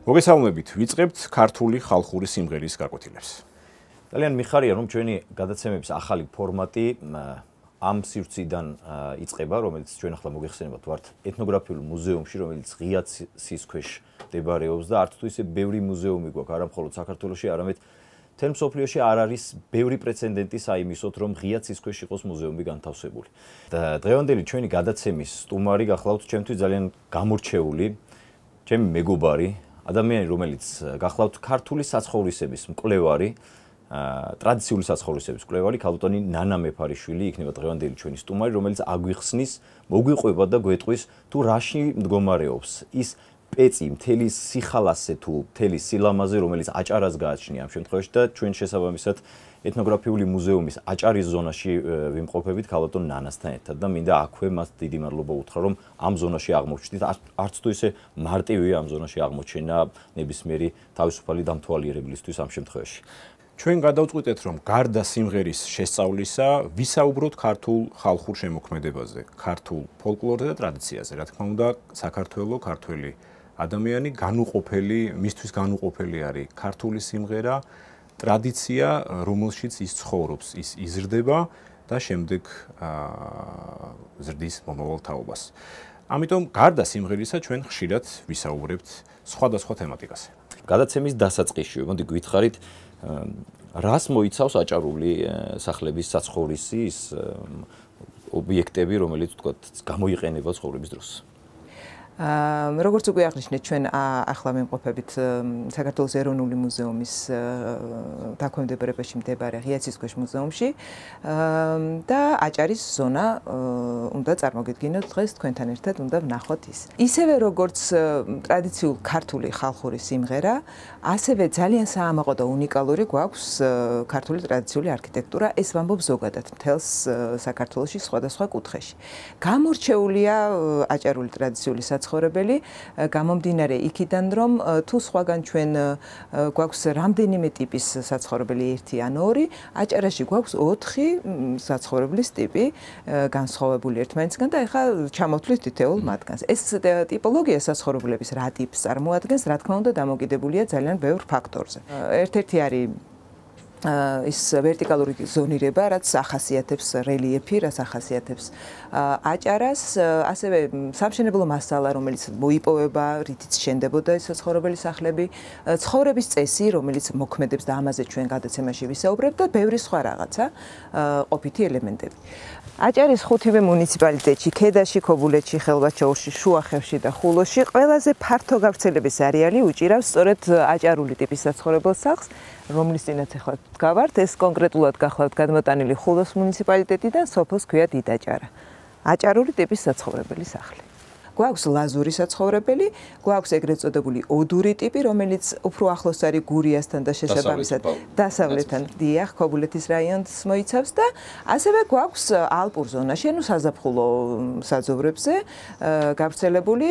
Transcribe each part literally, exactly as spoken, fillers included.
მოგესალმებით, ვიწყებთ ქართული ხალხური სიმღერის გაკვეთილებს. ძალიან მიხარია, რომ ჩვენი გადაცემების ახალი ფორმატი ამ სივრციდან იწყება, რომელიც ჩვენ ახლა მოგეხსენებათ, ვართ ეთნოგრაფიულ მუზეუმში, რომელიც ღია ცის ქვეშ მდებარეობს და არც თუ ისე ბევრი მუზეუმი გვაქვს, არა მხოლოდ საქართველოში, არამედ მთელ მსოფლიოში არ არის ბევრი პრეცედენტი საიმისოთ, რომ ღია ცის ქვეშ იყოს მუზეუმი განთავსებული. და დღევანდელი ჩვენი გადაცემის სტუმარი გახლავთ ჩემთვის ძალიან გამორჩეული, ჩემი მეგობარი, ადამიანი, რომელიც გახლავთ ქართული საცხოვრისების მკვლევარი, ტრადიციული საცხოვრისების მკვლევარი, ქალბატონი ნანა მეფარიშვილი იქნება დღევანდელი ჩვენი სტუმარი, რომელიც აგვიხსნის, მოგვიყვება და გვეტყვის თუ რაში მდგომარეობს ის პეწი, მთელი სიხალასე თუ მთელი სილამაზე, რომელიც აჭარას გააჩნია ამ შემთხვევაში და ჩვენ შესაბამისად ეთნოგრაფიული მუზეუმის აჭარის ზონაში ვიმყოფებით ქალბატონ ნანასთან ერთად და მინდა აქვე მას დიდი მადლობა უთხრა, რომ ამ ზონაში აღმოჩნდით, არც თუ ისე მარტივია ამ ზონაში აღმოჩენა ნებისმიერი თავისუფალი დამთვალიერებლისთვის ამ შემთხვევაში. ჩვენ გადავწყვიტეთ, რომ გარდა სიმღერის შესწავლისა, ვისაუბროთ ქართულ ხალხურ შემოქმედებაზე, ქართულ ფოლკლორზე და ტრადიციაზე. რა თქმა უნდა, საქართველო, ქართველი ადამიანი განუყოფელი, მისთვის განუყოფელი არის ქართული სიმღერა, ტრადიცია, რომელშიც ის ცხოვრობს, ის იზრდება და შემდეგ ზრდის მომავალ თაობას. ამიტომ გარდა სიმღერისა ჩვენ ხშირად ვისაუბრებთ სხვადასხვა თემატიკაზე. გადაცემის დასაწყისში, მოდი გითხარით, რას მოიცავს აჭარული სახლების საცხოვრისი ის ობიექტები, რომელიც თქვათ გამოიყენება ცხოვრების დროს? როგორც უკვე აღნიშნეთ, ჩვენ ახლა ვიმყოფებით საქართველოს ეროვნული მუზეუმის დაქვემდებარებაში მდებარე ღია ცის ქვეშ მუზეუმში და აჭარის ზონა უნდა წარმოგიდგინოთ დღეს თქვენთან ერთად უნდა ვნახოთ ის. ისევე როგორც ტრადიციულ ქართული ხალხური სიმღერა, ასევე ძალიან საამაყო და უნიკალური გვაქვს ქართული ტრადიციული არქიტექტურა, ეს ვამბობ ზოგადად მთელს საქართველოში სხვადასხვა კუთხეში. გამორჩეულია აჭარული ტრადიციული საცხოვრებელი, გამომდინარე იქიდან, რომ თუ სხვაგან ჩვენ გვაქვს რამდენიმე ტიპის საცხოვრებელი ერთი ან ორი, აჭარაში გვაქვს ოთხი საცხოვრებლის ტიპი განსხვავებული ერთმანეთისგან და ეხლა ჩამოვთვლით თითოეულ მათგანს. ეს ტიპოლოგია საცხოვრებლების რა ტიპს წარმოადგენს, რა თქმა უნდა, დამოკიდებულია ძალიან ბევრ ფაქტორზე. ერთ-ერთი არის ის ვერტიკალური ზონირება, რაც ახასიათებს რელიეფი, რაც ახასიათებს აჭარას, ასევე სამშენებლო მასალა, რომელიც მოიპოვება, რითიც შენდებოდა ეს საცხოვრებელი სახლები, ცხოვრების წესი, რომელიც მოქმედებს და ამაზე ჩვენ გადაცემაში ვისაუბრებთ და ბევრი სხვა რაღაცა, ყოფითი ელემენტები. აჭარის ხუთივე მუნიციპალიტეტში, ქედაში, ქობულეთში, ხელვაჩაურში, შუახევში და ხულოში ყველაზე ფართო გავრცელების არეალი უჭირავს სწორედ აჭარული ტიპის საცხოვრებელ სახლს, რომლის წინაც ახლა ვდგავართ, ეს კონკრეტულად გახლავთ გადმოტანილი ხულოს მუნიციპალიტეტიდან, სოფელს ქვია დიდაჭარა. აჭარული ტიპის საცხოვრებელი სახლი. გვაქვს ლაზური საცხოვრებელი, გვაქვს ეგრეთ წოდებული ოდური ტიპი, რომელიც უფრო ახლოს არის გურიასთან და შესაბამისად დასავლეთთან, დიახ, ქობულეთის რაიონს მოიცავს და ასევე გვაქვს ალპურ ზონაში, ანუ საზაფხულო საძოვრებზე გავრცელებული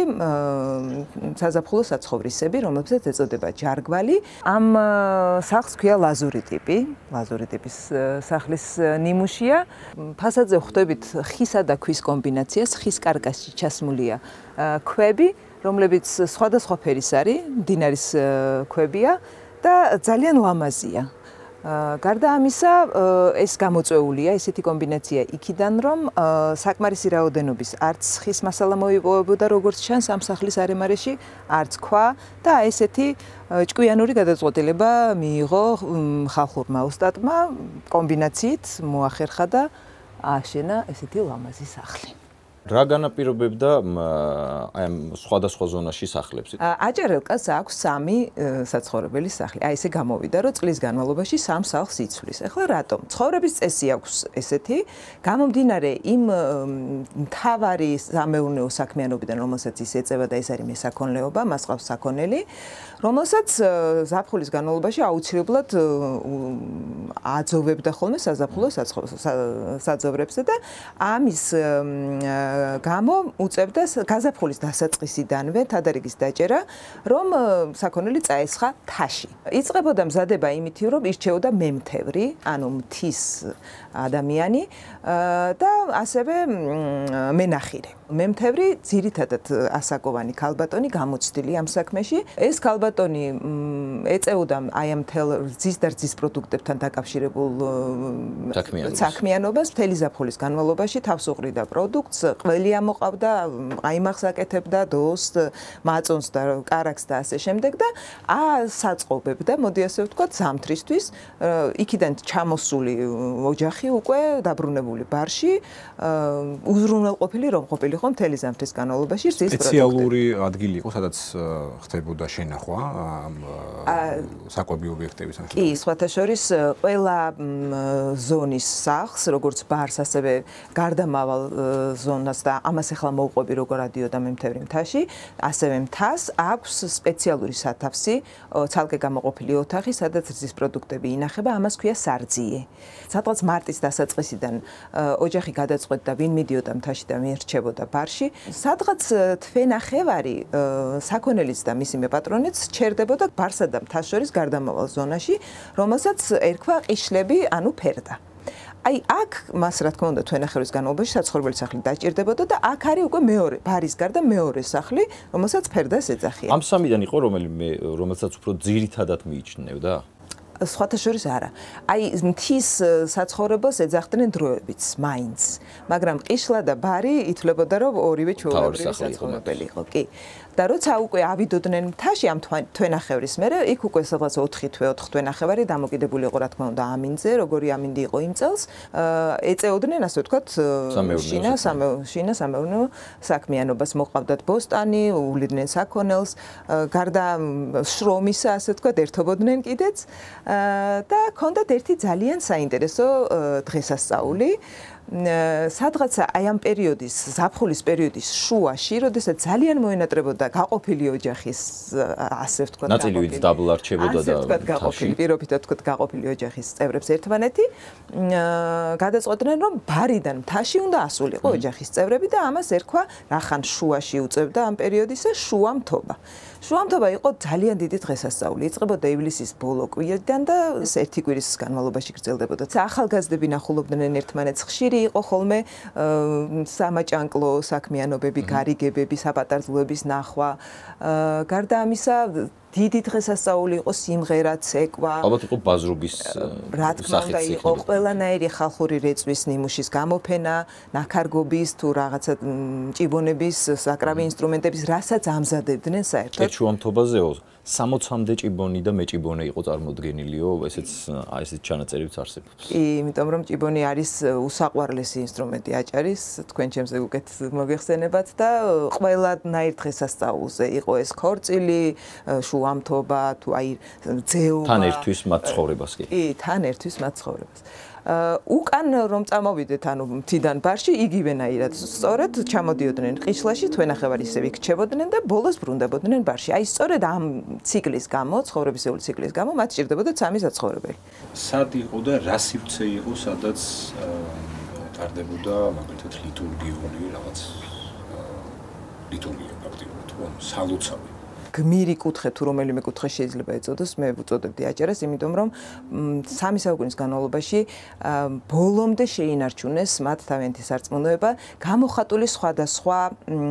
საზაფხულო საცხოვრისები, რომელსაც ეწოდება ჯარგვალი. ამ სახლს ქვია ლაზური ტიპი, ლაზური ტიპის სახლის ნიმუშია. ფასადზე ხვდებით ხისა და ქვის კომბინაციას, ხის კარკასში ჩასმულია ქვები, რომლებიც სხვადასხვა ფერის არის, მდინარის ქვებია და ძალიან ლამაზია. გარდა ამისა, ეს გამოწვეულია, ესეთი კომბინაცია იქიდან, რომ საკმარისი რაოდენობის არც ხის მასალა მოიპოვებოდა, როგორც ჩანს ამ სახლის არემარეში, არც ქვა და ესეთი ჭკვიანური გადაწყვეტილება მიიღო ხალხურმა ოსტატმა, კომბინაციით მოახერხა და ააშენა ესეთი ლამაზი სახლი. რა განაპირობებდა აი ამ სხვადასხვა ზონაში სახლებს? აჭარელკაც აქვს სამი საცხოვრებელი სახლი. აი ესე გამოვიდა, რომ წლის განმავლობაში სამ სახლს იცვლის. ეხლა რატომ? ცხოვრების წესი აქვს ესეთი, გამომდინარე იმ მთავარი სამეურნეო საქმიანობიდან, რომელსაც ის ეწევა და ეს არის მესაქონლეობა, მას ყავს საქონელი, რომელსაც ზაფხულის განმავლობაში აუცილებლად აძოვებდა ხოლმე საზაფხულო საძოვრებზე და ამის გამო უწევდა გაზაფხულის დასაწყისიდანვე თადარიგის დაჭერა, რომ საქონელი წაესხა თაში. იწყებოდა მზადება იმით, რომ ირჩეოდა მემთევრი, ანუ მთის ადამიანი და ასევე მენახირე. მემთევრი ძირითადად ასაკოვანი ქალბატონი გამოცდილი ამ საქმეში. ეს ქალბატონი ეწეოდა აი ამ თელ რძის და რძის პროდუქტებთან დაკავშირებულ საქმიანობას მთელი ზაფხულის განმავლობაში თავს უყრიდა პროდუქტს, ყველი ამოყავდა, ყაიმაღს აკეთებდა, დოს, მაწონს და კარაქს და ასე შემდეგ და ასაწყობებდა, მოდი ასე ვთქვათ, ზამთრისთვის, იქიდან ჩამოსული ოჯახი უკვე დაბრუნებული ბარში, უზრუნველყოფილი რომ ყოფილიყო მთელი ზამთრის განმავლობაში რძის პროდუქტები. სპეციალური ადგილი იყო, სადაც ხდებოდა შენახვა საკვები ობიექტების ამ. კი, სხვათა შორის ყველა ზონის სახლს, როგორც ბარს, ასევე გარდამავალ ზონას და ამას ახლა მოუყვები როგორ ადიოდა მემთევრი მთაში, ასევე მთას აქვს სპეციალური სათავსი, ცალკე გამოყოფილი ოთახი, სადაც რძის პროდუქტები ინახება, ამას ქვია სარძიე. სადღაც მარტის დასაწყისიდან ოჯახი გადაწყვეტდა, ვინ მიდიოდა მთაში და ვინ რჩებოდა ბარში. სადღაც თვენახევარი საქონელის და მისი მეპატრონეც ჩერდებოდა ბარსა და მთას შორის გარდამავალ ზონაში, რომელსაც ერქვა ყიშლები, ანუ ფერდა. აი აქ მას რა თქმა უნდა თვენახევრის განმავლობაში საცხოვრებელი სახლი დაჭირდებოდა და აქ არის უკვე მეორე ბარის გარდა მეორე სახლი, რომელსაც ფერდას ეძახიან. ამ სამიდან იყო რომელიმე რომელსაც უფრო ძირითადად მიიჩნევდა? სხვათა შორის არა. აი მთის საცხოვრებელს ეძახდნენ დროებიც, მაინც. მაგრამ ყიშლა და ბარი ითვლებოდა რომ ორივე ჩვეულებრივი საცხოვრებელი იყო. კი. და როცა უკვე ავიდოდნენ მთაში ამ თვენახევრის მერე, იქ უკვე სადღაც ოთხი თვე, ოთხ თვენახევარი დამოკიდებული იყო რა თქმა უნდა ამინდზე, როგორი ამინდი იყო იმ წელს, ეწეოდნენ ასე ვთქვათ შინა შინა სამეურნეო საქმიანობას, მოყავდათ ბოსტანი, უვლიდნენ საქონელს, გარდა შრომისა ასე ვთქვათ ერთობოდნენ კიდეც და ჰქონდათ ერთი ძალიან საინტერესო დღესასწაული. სადღაცა აი ამ პერიოდის, ზაფხულის პერიოდის შუაში, როდესაც ძალიან მოენატრებოდა გაყოფილი ოჯახის, ასე ვთქვათ, ნაწილი ვინც დაბლარჩებოდა და ასე გაყოფილი, პირობითად ვთქვათ, გაყოფილი ოჯახის წევრებს ერთმანეთი, გადაწყვეტდნენ, რომ ბარიდან მთაში უნდა ასულიყო ოჯახის წევრები და ამას ერქვა, რახან შუაში უწევდა ამ პერიოდისა შუამთობა. შუამთობა იყო ძალიან დიდი დღესასწაული. იწყებოდა ივლისის ბოლო კვირიდან და ერთი კვირის განმავლობაში გრძელდებოდა. ახალგაზრდები ნახულობდნენ ერთმანეთს, ხშირი იყო ხოლმე სამაჭანკლო საქმიანობები, გარიგებები, საპატარძლოების ნახვა. გარდა ამისა დიდი დღესასწაული იყო სიმღერა, ცეკვა. ალბათ იყო ბაზრობის რა თქმა უნდა იყო ყველანაირი ხალხური რეწვის ნიმუშის გამოფენა, ნაქარგობის თუ რაღაცა ჭიბონების, საკრავი ინსტრუმენტების, რასაც ამზადებდნენ საერთოდ. შუამთობაზეო სამოცამდე ჭიბონი და მეჭიბონე იყო წარმოდგენილიო, ესეც აი ესეთ ჩანაწერებიც არსებობს. კი, იმიტომ რომ ჭიბონი არის უსაყვარლესი ინსტრუმენტი აჭარის, თქვენ ჩემზე უკეთ მოგეხსენებათ და ყველანაირ დღესასწაულზე იყო ეს ქორწილი, შუამთობა თუ აი ძეობა. თან ერთვის მათ ცხოვრებას კი. კი, თან ერთვის მათ ცხოვრებას. უკან რომ წამოვიდეთ, ანუ მთიდან ბარში, იგივენაირად სწორედ ჩამოდიოდნენ ყიშლაში, თვენახევარი ისევ იქ-ჩებოდნენ და ბოლოს ბრუნდებოდნენ ბარში. აი სწორედ ამ ციკლის გამო, ცხოვრებისეული ციკლის გამო, მათ სჭირდებოდა სამი საცხოვრებელი. სად იყო და რა სივრცე იყო, სადაც ტარდებოდა მაგალითად ლიტურგიული რაღაც ლიტურგია ფაქტიურად, თუ სალოცავი. გმირი კუთხე თუ რომელიმე კუთხე შეიძლება ეწოდოს, მე ვუწოდებდი აჭარას, იმიტომ რომ სამი საუკუნის განმავლობაში ბოლომდე შეინარჩუნეს მათ თავიანთი სარწმუნოება, გამოხატული სხვადასხვა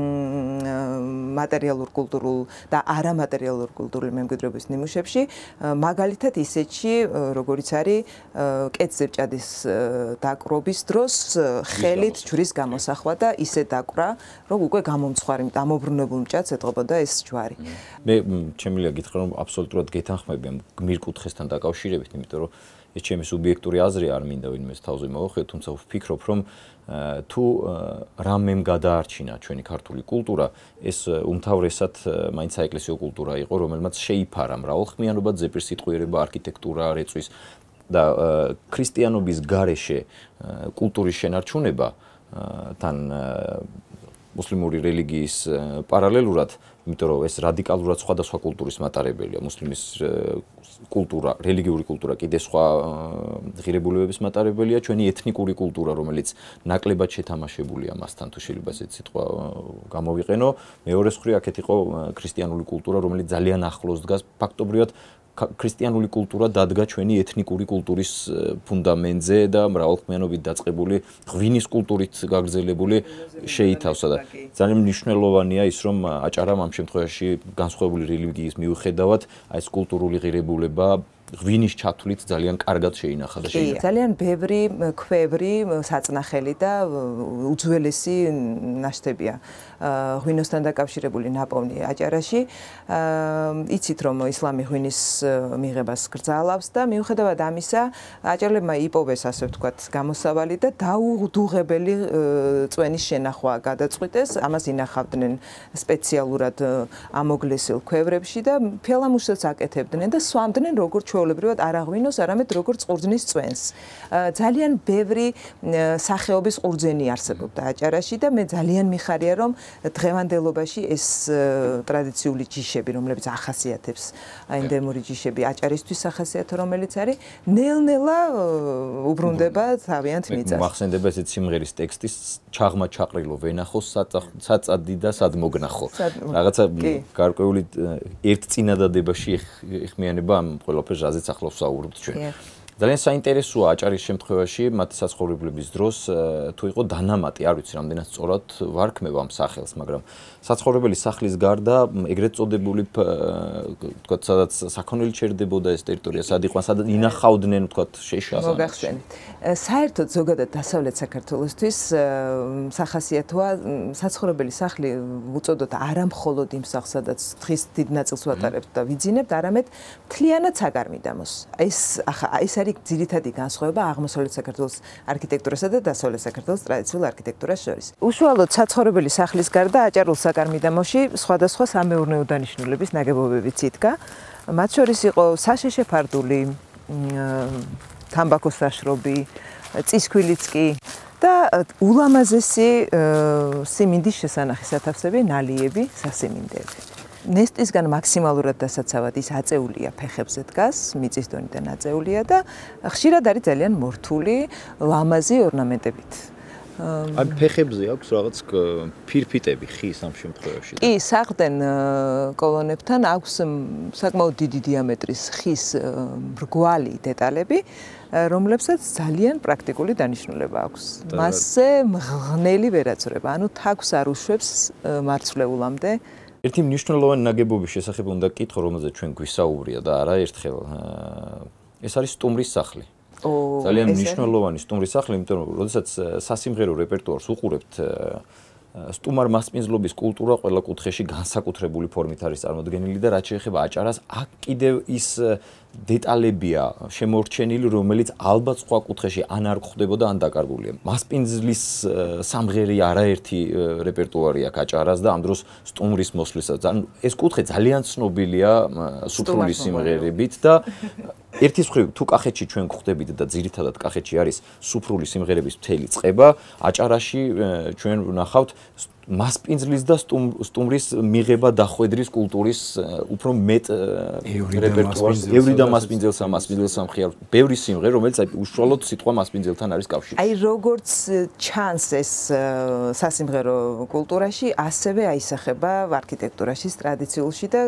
მატერიალურ კულტურულ და არამატერიალურ კულტურულ მემკვიდრეობის ნიმუშებში, მაგალითად ისეთში, როგორიც არის კეთზეჭადის დაკრობის დროს ხელით ჯვრის გამოსახვა და ისე დაკვრა, რომ უკვე გამომცხვარი, ამობრუნებულ მჭადს ეტყობოდა ეს ჯვარი. მე ჩემია გითხრა რომ აბსოლუტურად გეთანხმები ამ გმირ კუთხესთან დაკავშირებით, იმიტომ რომ ეს ჩემი სუბიექტური აზრი არ მინდა ვინმეს თავზე მოვახვიო, თუმცა ვფიქრობ რომ თუ რამემ გადაარჩინა ჩვენი ქართული კულტურა, ეს უმთავრესად მაინც საეკლესიო კულტურა იყო, რომელმაც შეიფარა მრავალხმიანობა, ზეპირსიტყვიერება, არქიტექტურა, რეწვის და ქრისტიანობის გარეშე კულტურის შენარჩუნება თან მუსლიმური რელიგიის პარალელურად იმიტომ რომ ეს რადიკალურად სხვადასხვა კულტურის მატარებელია, მუსლიმის კულტურა, რელიგიური კულტურა კიდე სხვა ღირებულებების მატარებელია, ჩვენი ეთნიკური კულტურა, რომელიც ნაკლებად შეთამაშებულია მასთან, თუ შეიძლება ესეთ სიტყვა გამოვიყენო. მეორე მხრივ აქეთ იყო ქრისტიანული კულტურა, რომელიც ძალიან ახლოს დგას ფაქტობრივად ქრისტიანული კულტურა დადგა ჩვენი ეთნიკური კულტურის ფუნდამენტზე და მრავალხმიანობით დაწყებული ღვინის კულტურით გაგრძელებული შეითავსა და ძალიან მნიშვნელოვანია ის რომ აჭარამ ამ შემთხვევაში განსხვავებული რელიგიის მიუხედავად აი ეს კულტურული ღირებულება ღვინის ჩათვლით ძალიან კარგად შეინახა და შეინახა. ძალიან ბევრი ქვევრი საწნახელი და უძველესი ნაშთებია ღვინოსთან დაკავშირებული ნაპოვნი აჭარაში. იცით რომ ისლამი ღვინის მიღებას გრძალავს და მიუხედავად ამისა აჭარლებმა იპოვეს ასე ვთქვათ გამოსავალი და დაუდუღებელი წვენის შენახვა გადაწყვიტეს. ამას ინახავდნენ სპეციალურად ამოგლესილ ქვევრებში და ფელამუშსაც აკეთებდნენ და სვამდნენ როგორც ჩვეულებრივად არა ღვინოს, არამედ როგორც ყურძნის წვენს. ძალიან ბევრი სახეობის ყურძენი არსებობდა აჭარაში და მე ძალიან მიხარია რომ დღევანდელობაში ეს ტრადიციული ჯიშები, რომლებიც ახასიათებს ენდემური ჯიშები აჭარისთვის ახასიათო, რომელიც არის ნელ-ნელა უბრუნდება თავიანთ მიწას. მახსენდება ესეთ სიმღერის ტექსტის ჩაღმა ჩაყრილო ვენახო საწადი და სადმოგნახო. რაღაცა გარკვეული ერთ წინადადებაში ეხმიანება ამ ყველაფერს რაზეც ახლა ვსაუბრობთ ჩვენ. ძალიან საინტერესოა აჭარის შემთხვევაში მათი საცხოვრებლების დროს თუ იყო დანამატი, არ ვიცი რამდენად სწორად ვარქმევ ამ სახელს, მაგრამ საცხოვრებელი სახლის გარდა ეგრეთ წოდებული თქვათ სადაც საქონელი ჩერდებოდა ეს ტერიტორია, სად იყო, სად ინახავდნენ თქვათ შეშას. მოგახსენეთ. საერთოდ ზოგადად დასავლეთ საქართველოსთვის სახასიათოა საცხოვრებელი სახლი უწოდოთ არა მხოლოდ იმ სახლს, სადაც დღის დიდ ნაწილს ვატარებთ და ვიძინებთ, არამედ მთლიანად საგარმიდამოს. ეს ახლა ეს არის ძირითადი განსხვავება აღმოსავლეთ საქართველოს არქიტექტურასა და დასავლეთ საქართველოს ტრადიციულ არქიტექტურას შორის. უშუალოდ საცხოვრებელი სახლის გარდა აჭარულ საგარმიდამოში სხვადასხვა სამეურნეო დანიშნულების ნაგებობებიც იდგა. მათ შორის იყო საშეშე ფარდული, თამბაქოს საშრობი, წისქვილიც კი და ულამაზესი სიმინდის შესანახი სათავსები, ნალიები, სასიმინდეები. ნესტისგან მაქსიმალურად დასაცავად ის აწეულია ფეხებზე დგას, მიწის დონიდან აწეულია და ხშირად არის ძალიან მორთული, ლამაზი ორნამენტებით. აი ფეხებზე აქვს რაღაც ფირფიტები ხის ამ შემთხვევაში. კი, საყრდენ კოლონებთან აქვს საკმაოდ დიდი დიამეტრის ხის მრგვალი დეტალები, რომლებსაც ძალიან პრაქტიკული დანიშნულება აქვს. მასზე მღნელი ვერაცრება, ანუ თაგვს არ უშვებს მარცვლეულამდე. ერთი მნიშვნელოვანი ნაგებობის შესახებ უნდა გკითხო, რომელზეც ჩვენ გვისაუბრია და არა ერთხელ. ეს არის სტუმრის სახლი. ძალიან მნიშვნელოვანი სტუმრის სახლი, იმიტომ რომ როდესაც სასიმღერო რეპერტუარს უყურებთ, სტუმარ მასპინძლობის კულტურა ყველა კუთხეში განსაკუთრებული ფორმით არის წარმოდგენილი და რაც შეეხება აჭარას, აქ კიდევ ის დეტალებია შემორჩენილი, რომელიც ალბათ სხვა კუთხეში ან არ გვხვდებოდა, ან დაკარგულია. მასპინძლის სამღერი არაერთი რეპერტუარი აქვს აჭარას და ამ დროს სტუმრის მოსვლისას. ეს კუთხე ძალიან ცნობილია სუფრული სიმღერებით და ერთის მხრივ თუ კახეთში ჩვენ გვხვდებით და ძირითადად კახეთში არის სუფრული სიმღერების მთელი წყება, აჭარაში ჩვენ ვნახავთ მასპინძლის და სტუმრის მიღება დახვედრის კულტურის უფრო მეტ რეპერტუარს, ევრი და მასპინძელსა, მასპინძელსა მხიარ ბევრი სიმღერა, რომელიც აი უშუალოდ სიტყვა მასპინძელთან არის კავშირში. აი როგორც ჩანს ეს სასიმღერო კულტურაში, ასევე აისახება არქიტექტურაში, ტრადიციულში და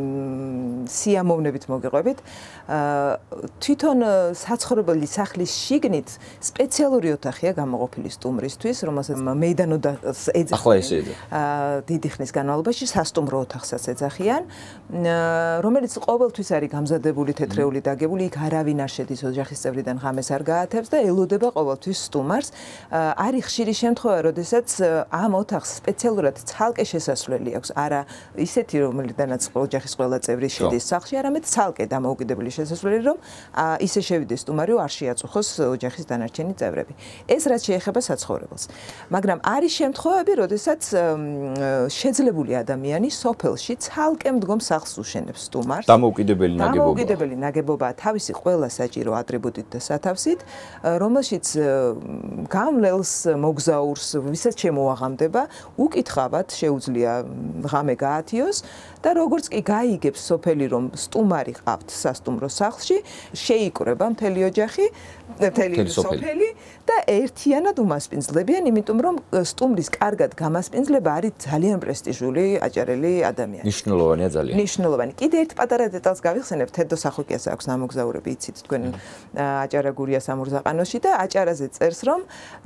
სიამოვნებით მოგეყვებით. თვითონ საცხოვრებელი სახლის შიგნით სპეციალური ოთახია გამოყოფილი სტუმრისთვის, რომელსაც მეიდანოდას ეძახიან. დიდი ხნის განმავლობაში სასტუმრო ოთახსაც ეძახიან, რომელიც ყოველთვის არის გამზადებული თეთრეული დაგებული, იქ არავინ არ შედის ოჯახის წევრიდან ღამეს არ გაათებს და ელოდება ყოველთვის სტუმარს. არის ხშირი შემთხვევა, როდესაც ამ ოთახს სპეციალურად ცალკე შესასვლელი აქვს, არა ისეთი, რომელიდანაც ოჯახის ყველა წევრი შედის სახლში, არამედ ცალკე დამოუკიდებელი შესასვლელი, რომ ისე შევიდეს სტუმარი, არ შეაწუხოს ოჯახის დანარჩენი წევრები. ეს რაც შეეხება საცხოვრებელს. მაგრამ არის შემთხვევები, როდესაც სადაც შეძლებული ადამიანი სოფელში ცალკე მდგომ სახლს უშენებს სტუმარს. დამოუკიდებელი ნაგებობა. დამოუკიდებელი ნაგებობა თავისი ყველა საჭირო ატრიბუტით და სათავსით, რომელშიც გამლელს, მოგზაურს, ვისაც შემოაღამდება, უკითხავად შეუძლია ღამე გაათიოს და როგორც კი გაიგებს სოფელი რომ სტუმარი ყავთ სასტუმრო სახლში, შეიკრება მთელი ოჯახი, მთელი სოფელი და ერთიანად უმასპინძლებიან, იმიტომ რომ სტუმრის კარგად გამასპინძლება არის ძალიან პრესტიჟული აჭარელი ადამიანი. ნიშნულოვანია ძალიან. ნიშნულოვანი. კიდე ერთ პატარა დეტალს გავიხსენებ, თედო სახოკიას აქვს ნამოგზაურები, იცით თქვენ აჭარა გურია სამურზაყანოში და აჭარაზე წერს რომ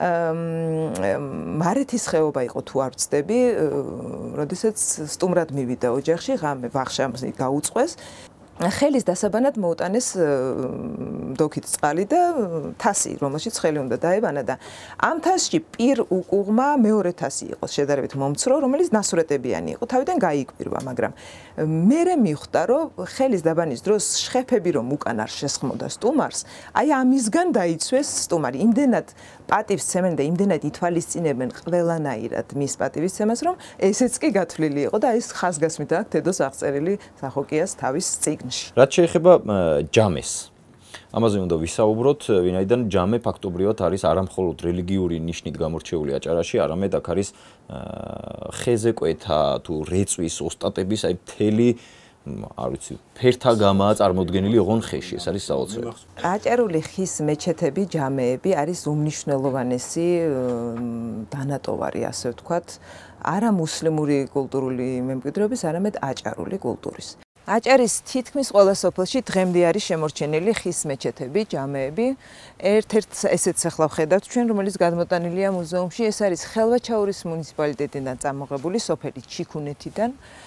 მარეთის ხეობა იყო თუ არ ვცდები, როდესაც სტუმრად მივიდა ოჯახში, ღამე ვახშამი გაუწყვეს. ხელის დასაბანად მოუტანეს დოქით წყალი და თასი, რომელშიც ხელი უნდა დაებანა და ამ თასში პირ უკუღმა მეორე თასი იყო შედარებით მომცრო, რომელიც ნასურეთებიანი იყო, თავიდან გაიკვირვა, მაგრამ მერე მიხვდა, რომ ხელის დაბანის დროს შხეფები რომ უკან არ შესხმოდა სტუმარს, აი ამისგან დაიცვეს სტუმარი. იმდენად პატივსცემენ და იმდენად ითვალისწინებენ ყველანაირად მის პატივისცემას, რომ ესეც კი გათვლილი იყო და ეს ხაზგასმით აქვს თედოს აღწერილი სახოკიას თავის წიგნში. რაც შეეხება ჯამეს, ამაზე უნდა ვისაუბროთ, ვინაიდან ჯამე ფაქტობრივად არის არა მხოლოდ რელიგიური ნიშნით გამორჩეული აჭარაში, არამედ აქ არის ხეზე კვეთა თუ რეწვის ოსტატების აი მთელი არ ვიცი, ფერთა გამაა წარმოდგენილი ოღონ ხეში, ეს არის საოცრად. აჭარული ხის მეჩეთები, ჯამეები არის უმნიშვნელოვანესი დანატოვარი, ასე ვთქვათ, არა მუსლიმური კულტურული მემკვიდრეობის, არამედ აჭარული კულტურის. აჭარის თითქმის ყველა სოფელში დღემდე არის შემორჩენილი ხის მეჩეთები, ჯამეები. ერთ-ერთ ესეც ახლა ვხედავთ ჩვენ, რომელიც გადმოტანილია მუზეუმში, ეს არის ხელვაჩაურის მუნიციპალიტეტიდან წამოღებული სოფელი ჩიქუნეთიდან.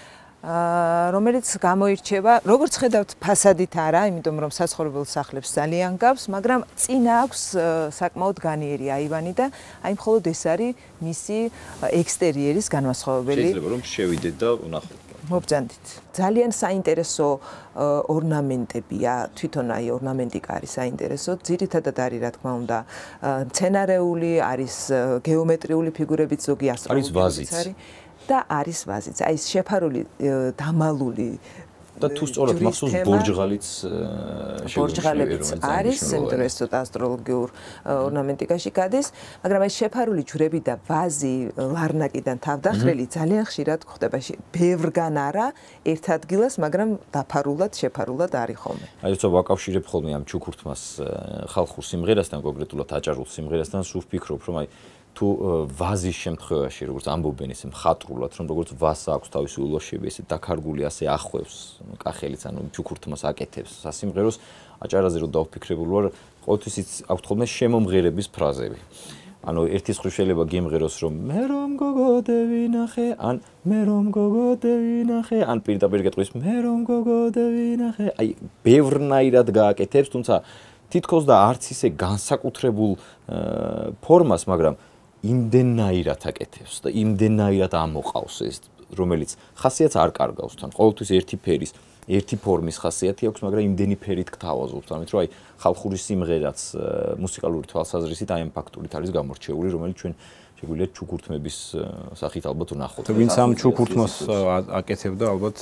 რომელიც გამოირჩევა, როგორც ხედავთ, ფასადით არა, იმიტომ რომ საცხოვრებელ სახლებს ძალიან გავს, მაგრამ წინა აქვს საკმაოდ განიერი აივანი და აი მხოლოდ ეს არის მისი ექსტერიერის განმასხვავებელი. შეიძლება რომ შევიდეთ და ვნახოთ. მობრძანდით. ძალიან საინტერესო ორნამენტებია, თვითონ აი ორნამენტიკა არის საინტერესო, ძირითადად არის რა თქმა უნდა მცენარეული, არის გეომეტრიული ფიგურებიც, ზოგი ასტროლოგიებიც არის. და არის ვაზიც. აი ეს შეფარული დამალული და თუ სწორად მახსოვს ბორჯღალიც ბორჯღალებიც არის, იმიტომ რომ ეს ცოტა ასტროლოგიურ ორნამენტიკაში გადის, მაგრამ აი შეფარული ჯვრები და ვაზი ლარნაკიდან თავდახრილი ძალიან ხშირად გვხდება. ბევრგან არა ერთ ადგილას, მაგრამ დაფარულად, შეფარულად არის ხოლმე. აი როცა ვაკავშირებ ხოლმე ამ ჩუქურთმას ხალხურ სიმღერასთან, კონკრეტულად აჭარულ სიმღერასთან, სულ ვფიქრობ, რომ აი თუ ვაზის შემთხვევაში, როგორც ამბობენ ესე მხატვრულად, რომ როგორც ვაზა აქვს თავისი ულოშები, ესე დაკარგული, ასე ახვევს კახელიც, ანუ ჩუქურთმას აკეთებს სასიმღეროს, აჭარაზე რომ დავფიქრებული ვარ, ყოველთვის აქვს ხოლმე შემომღერების ფრაზები. ანუ ერთის მხრივ შეიძლება გემღეროს, რომ მე რომ გოგო დევინახე, ან მე რომ გოგო დევინახე, ან პირდაპირ გეტყვის მე რომ გოგო დევინახე, აი ბევრნაირად გააკეთებს, თუმცა თითქოს და არც ისე განსაკუთრებულ ფორმას, მაგრამ იმდენაირად აკეთებს და იმდენაირად ამოყავს ეს, რომელიც ხასიათს არ კარგავს თან. ყოველთვის ერთი ფერის, ერთი ფორმის ხასიათი აქვს, მაგრამ იმდენი ფერით გთავაზობს, ამით რომ აი ხალხური სიმღერაც მუსიკალური თვალსაზრისით აი ამ ფაქტურით არის გამორჩეული, რომელიც ჩვენ შეგვიძლია ჩუქურთმების სახით ალბათ ვნახოთ. ვინც ამ ჩუქურთმას აკეთებდა ალბათ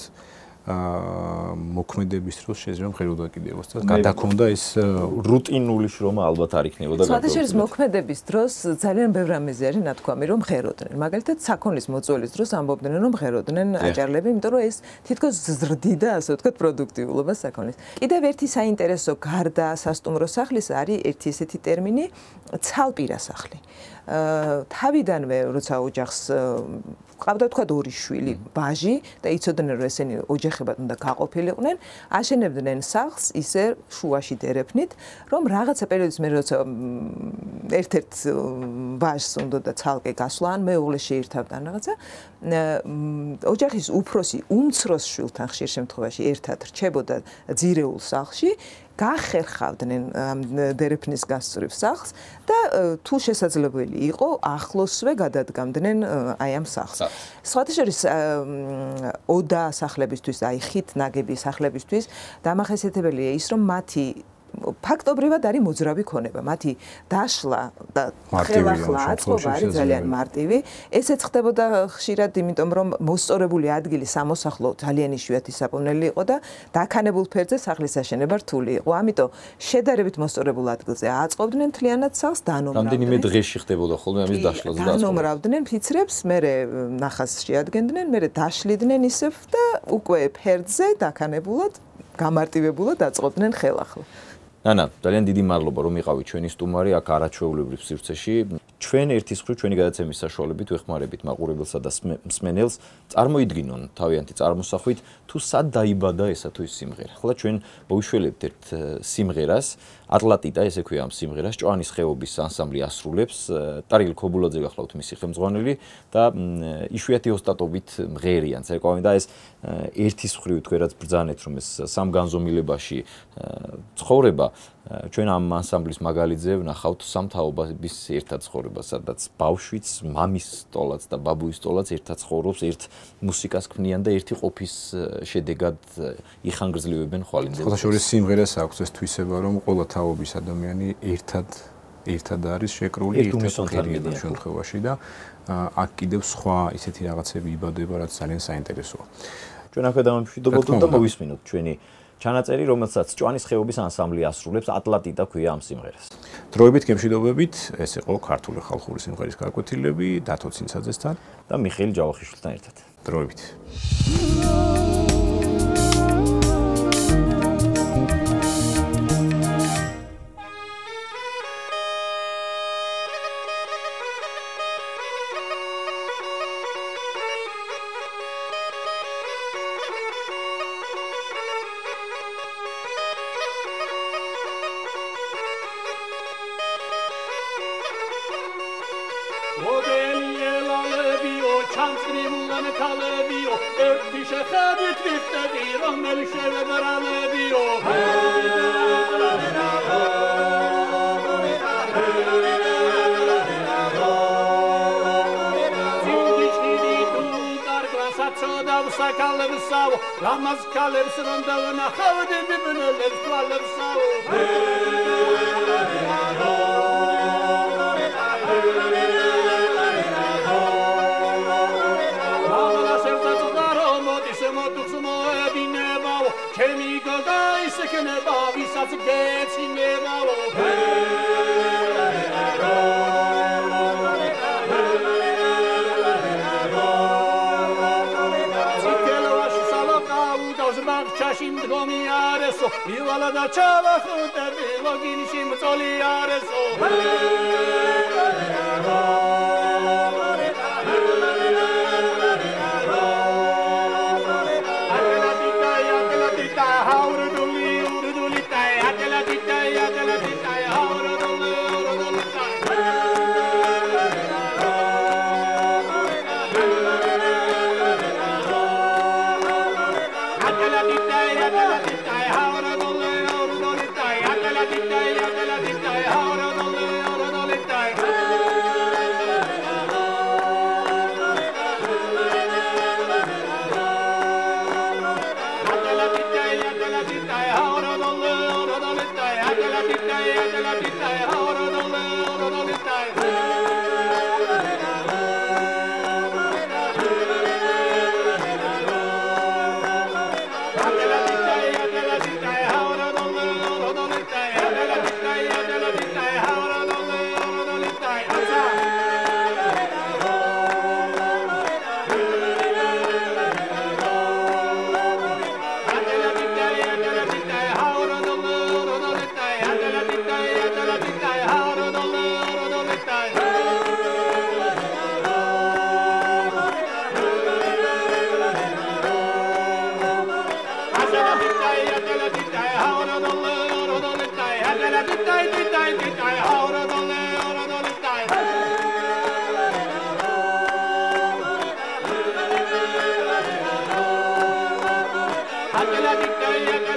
მოქმედების დროს შეიძლება მღეროდა კიდევაც და გადაქონდა ეს რუტინული შრომა ალბათ არ იქნებოდა გადაუჭრელი. სხვადასხვა მოქმედების დროს ძალიან ბევრ რამეზე არის ნათქვამი რომ მღეროდნენ. მაგალითად საქონლის მოწვევის დროს ამბობდნენ რომ მღეროდნენ აჭარლები, იმიტომ რომ ეს თითქოს ზრდიდა, ასე ვთქვათ, პროდუქტიულობას საქონლის. კიდევ ერთი საინტერესო გარდა სასტუმრო სახლის არის ერთი ესეთი ტერმინი ცალპირა სახლი. თავიდანვე როცა ოჯახს ყავდა თქვა ორი შვილი, ბაჟი და იცოდნენ რომ ესენი ოჯახებად უნდა გაყოფილიყვნენ, აშენებდნენ სახლს ისე შუაში დერეფნით, რომ რაღაცა პერიოდის მერე როცა ერთ-ერთ ბაჟს უნდა და ცალკე გასვლა, ან მეუღლე შეირთავდა რაღაცა, ოჯახის უფროსი უმცროს შვილთან ხშირ შემთხვევაში ერთად რჩებოდა ძირეულ სახლში, გახერხავდნენ დერეფნის გასწვრივ სახლს და თუ შესაძლებელი იყო ახლოსვე გადადგამდნენ აი ამ სახლს. სხვათაშორის ოდა სახლებისთვის, აი ხით ნაგები სახლებისთვის დამახასიათებელია ის, რომ მათი ფაქტობრივად არის მოძრავი ქონება. მათი დაშლა და ხელახლა აწყობა არის ძალიან მარტივი. ესეც ხდებოდა ხშირად, იმიტომ რომ მოსწორებული ადგილი სამოსახლო ძალიან იშვიათი საპოვნელი იყო და დაქანებულ ფერზე სახლის აშენება რთული იყო. ამიტომ შედარებით მოსწორებულ ადგილზე აწყობდნენ მთლიანად სახლს, დანომრავდნენ. რამდენიმე დღეში ხდებოდა ხოლმე ამის დაშლაც და დანომრავდნენ ფიცრებს, მერე ნახას შეადგენდნენ, მერე დაშლიდნენ ისევ და უკვე ფერზე დაქანებულად, გამარტივებულად აწყობდნენ ხელახლა. ნანა, ძალიან დიდი მადლობა რომ იყავით ჩვენი სტუმარი აქ არაჩვეულებრივ სივრცეში. ჩვენ ერთის მხრივ ჩვენი გადაცემის საშუალებით ვეხმარებით მაყურებელსა და მსმენელს წარმოიდგინონ თავიანთი წარმოსახვით თუ სად დაიბადა ესა თუ ის სიმღერა. ახლა ჩვენ მოვიშველებთ ერთ სიმღერას, ატლანტიდა ესე ქვია ამ სიმღერას, ჭვანის ხეობის ანსამბლი ასრულებს, ტარიელ ქობულაძე გახლავთ მისი ხელმძღვანელი და იშვიათი ოსტატობით მღერიან. ცერკვავენ და ეს ერთის მხრივ თქვენ რაც ბრძანეთ რომ ეს სამგანზომილებაში ცხოვრება ჩვენ ამ ანსამბლის მაგალითზე ვნახავთ სამთავრობის ერთად ცხოვრება, სადაც ბავშვიც, მამის სტოლაც და ბაბუის სტოლაც ერთად ცხოვრობს, ერთ მუსიკას ქმნიან და ერთი ყოფის შედეგად იხანგრძლივებენ ხვალინძელს. ხოლო შორის სიმღერას აქვს ეს თვისება, რომ ყველა თაობის ადამიანი ერთად ერთად არის შეკრული ერთად შემთხვევაში და აქ კიდევ სხვა ისეთი რაღაცები იბადება, რაც ძალიან საინტერესოა. ჩვენ აქვე დამშვიდობოთ და მოვისმინოთ ჩვენი ჩანაწერი, რომელსაც ჭვანის ხეობის ანსამბლი ასრულებს, ატლანტიდა ქვია ამ სიმღერას. დროებით გემშვიდობებით, ეს იყო ქართული ხალხური სიმღერის გაკვეთილები დათო ცინცაძესთან და მიხეილ ჯავახიშვილთან ერთად. დროებით. Lamas kalebs rondavna khavde bibnelebs kalebsao Lamala serta tsudaro modis modux moebinebao chemi gogais keneba visats getsinebao Chashim dgomiareso, ivala da chava khuteri loginishim tsoliareso. Adela